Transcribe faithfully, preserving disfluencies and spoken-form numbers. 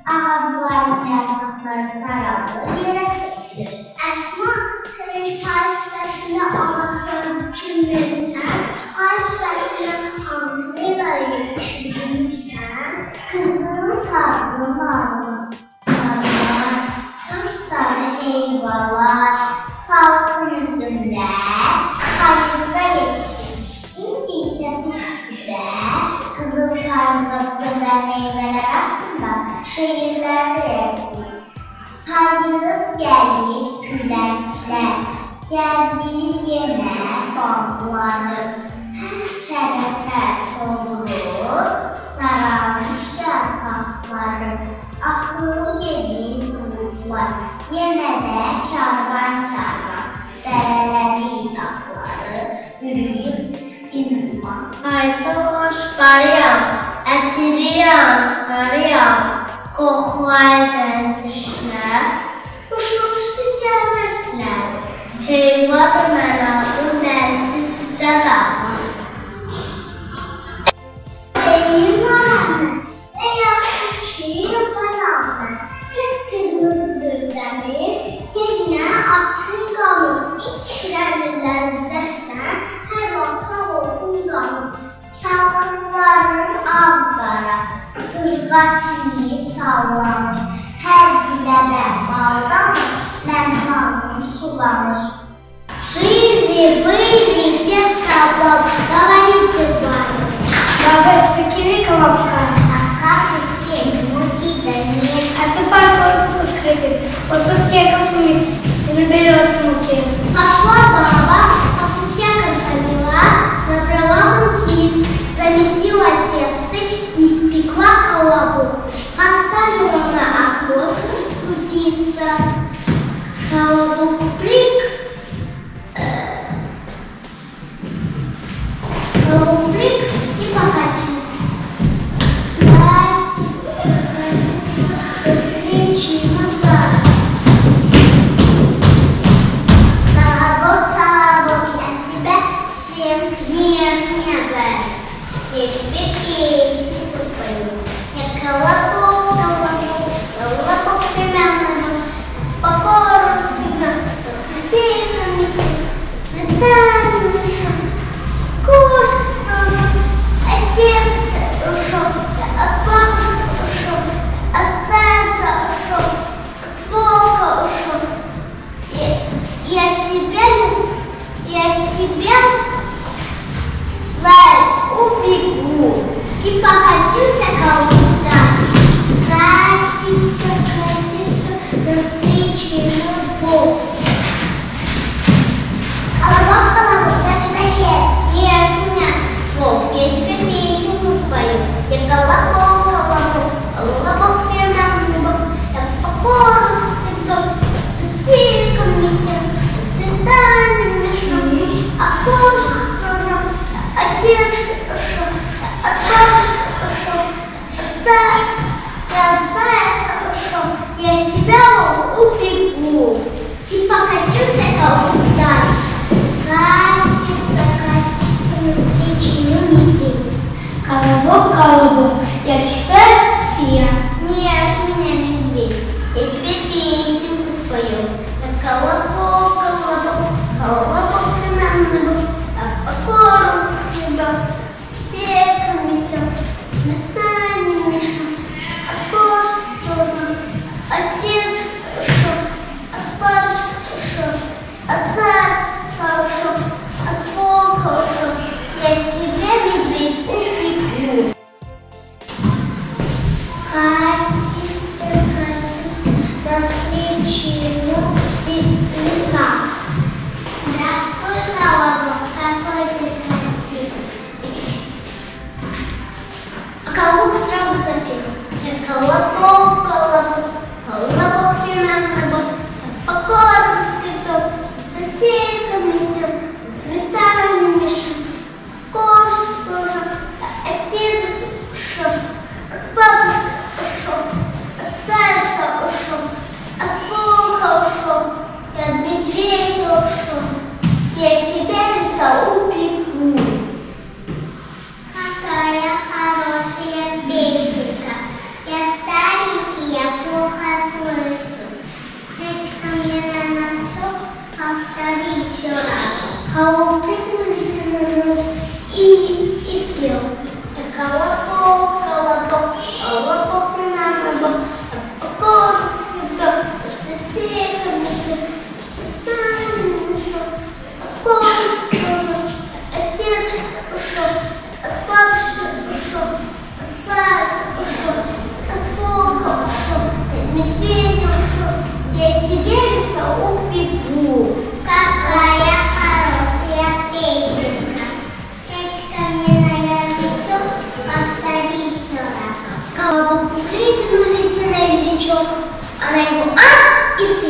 Ağızların yapmasları sarılır, yere tökülür. Esma, sen hiç pay sırasında anlatıyorum kim verirsen, pay sırasında anlatmayı düşünürsen, kızım tarzım ağlar. Kaç tane eyvallah, salkın yüzümle, hayırda yetişmiş. İndi ise biz size, kızıl tarzda meyveler hakkında şehirlerde yazıyor. Hayırız gelir küləklər, gəzir yenə bağları. Hər tərəfə solur, saralmış yarpaqları. Axır gedir bulutlar, yenə də karvan karvan. Dərələri dağları, yürüyüb iskin duman. Ay savaş qarıyam, ətiriyam, sarıyam. Qoxulaydan düşlər, uçub üstü gəlməslər. Heyvadır mənalı, nəndi sizə dağlar. Ey mənə, nə yaxşı ki, balamı. Qıp-qırmızı döndənir, yenə açın qalır. İçrəni ləzzətlə, hər vaxt sağ olsun qalır. Salxımların ağdara, sırğa kimi sallanır. Hər gilədə baldanır, mən halım sulanır. Жили-были детка бабушка, говорите бабушка. Баба, спекли колобка. А как испечь муки да нет? А ты пожалуйста скрипи, у сусека помыть и наберешь муки. Пошла баба, по сусекам ходила, набрала муки, замесила тесто и испекла колобок. Поставила на окошко студиться. Колобок прыг, колобок прыг и покатился. Катится, катится, быстрее, чем назад. Колобок, колобок, я тебя всем нежно зову. Я тебе песенку спою. Я колобок, колобок, колобок прямой, по городу снега, по сусекам светами шел. Кошка стала, отец ушел, от бабушки ушел, от зайца ушел, от волка ушел. Я, я тебя не, я тебя, заяц, убегу. И покатился колобок дальше. Катится, катится, до встречи ему волк. Колобок, колобок, дальше, дальше, ешь меня, волк, я тебе песенку спою. Я колобок, колобок, колобок прямой бок. Я по городу снегом, по сусекам летел, по светами шел, а кошка стала, а девушка ушел, от бабушки ушел, от зайца, от зайца ушел. Я тебя убегу. И покатился колобок дальше. Катится, катится, навстречу ему медведь. Колобок, колобок, я тебя съем. Не ешь меня, медведь, я тебе песенку спою. Я колобок, колобок, колобок прямой бок. Я по городу снегом, сусекам летел, цветами мешал. От кошки сторону, от дедушки ушел, от бабушки ушел, от зайца ушел, от волка ушел. Я тебя, медведь, убегу. кинулись на язычок, а на его а и сы.